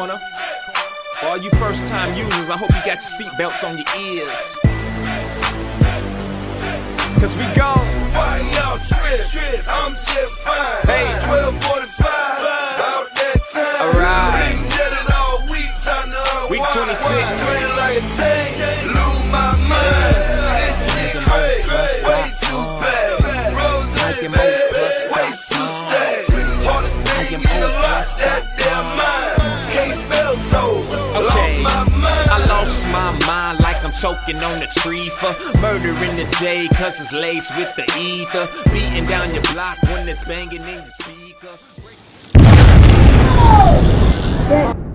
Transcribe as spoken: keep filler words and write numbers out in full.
corner. For all you first time users, I hope you got your seatbelts on your ears. Cause we go. Why y'all trip? trip? I'm just fine. Hey. twelve forty-five. About that time. Alright. Been at it all week. Time to unwind. Week twenty-six. Train like a tank. Lose my mind. This shit crazy. Way too bad. Rose in bed. Way too stacked. Hardest thing in the lot. That damn mind. Can't spell so. Okay, Lost my mind. I lost my mind like I'm choking on a tree for murdering the J, cause it's laced with the ether. Beating down your block when it's banging in your speaker.